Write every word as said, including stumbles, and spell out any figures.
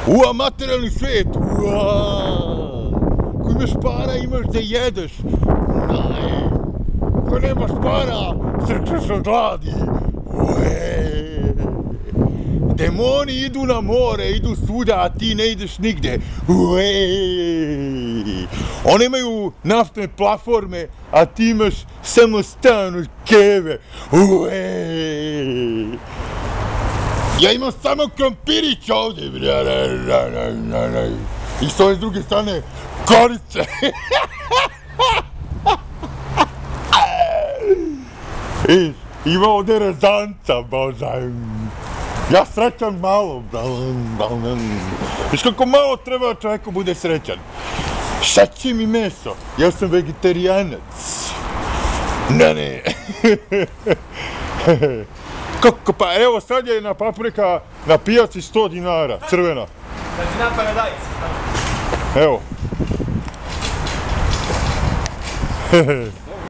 Ua, materijalni svijet, ua. Ko imaš para, imaš da jedeš. Ne. Ko nemaš para, crkneš od gladi. Ue. Demoni idu na more, idu svuda, a ti ne ideš nigde. Ue. Oni imaju naftne platforme, a ti imaš samo stan od keve. Ue. Ja imam samo krompirić ovdje. I s ove druge strane, korice. Ima ovdje rezanca, božaj. Ja srećan malo. Viš kako malo treba čovjeku bude srećan. Šta će mi meso? Ja sam vegetarijanac. Ne, ne. Kako pa, evo sad je na paprika na pijaci sto dinara, crvena. Znači na paradajz. Evo.